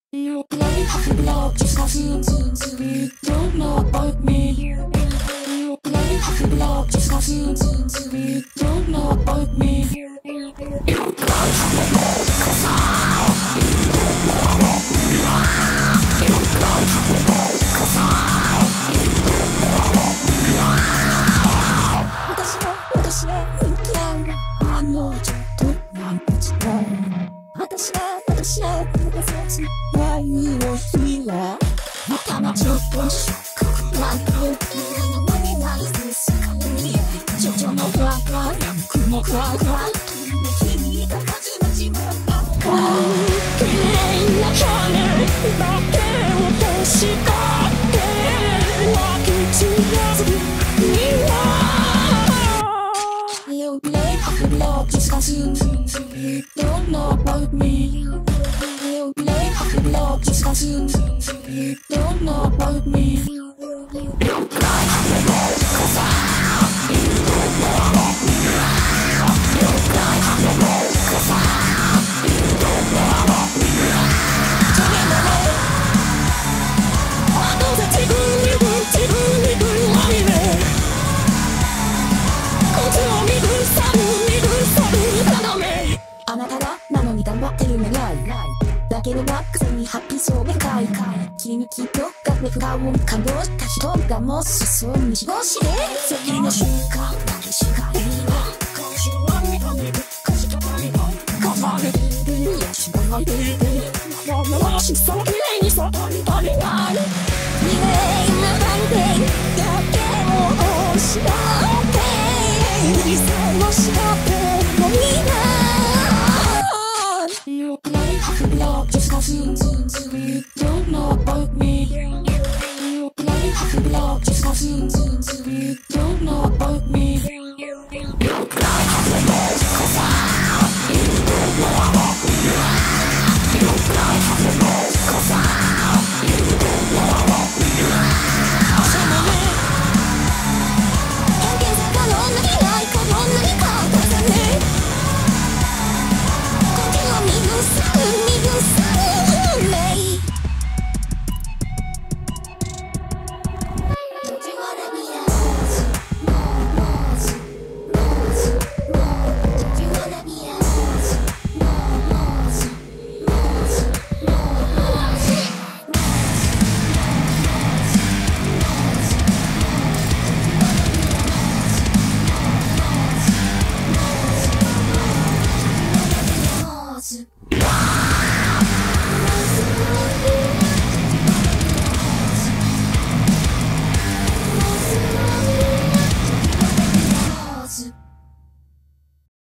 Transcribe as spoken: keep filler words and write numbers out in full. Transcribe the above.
You play block just cause you don't know about me. You play block just cause you don't know about me. You play block cause I don't know about me. You play block cause I don't know about me. 私は私は運転あのちょっとなんか違う。私は私は私は愛の日は頭ちょっとショックなんて言うのになりですかね。ジョジョのフラフラ僕もフラフラ君が始まちまった綺麗な羽だけを欲したって湧き散らずには You play block just cause you don't know about me. You play block just cause you don't know about me. You play block cause I don't know about me. You play block cause I don't know about me. どうせ自分に分自分に分は見れこっちを見るさる見るさる頼めあなたがなのに頑張ってる願いだけどバックスにハッピーそうめかい君きっと学力がを感動した人がもしそうに過ごして次の瞬間だけしかいいわ今週は見た目ぶっかした髪が重ねているよしばらいているよしそうきれいに外に飛びない綺麗な探偵だけを失って理想を失ってもいいな You play block just cause you don't know about me. You play block just cause you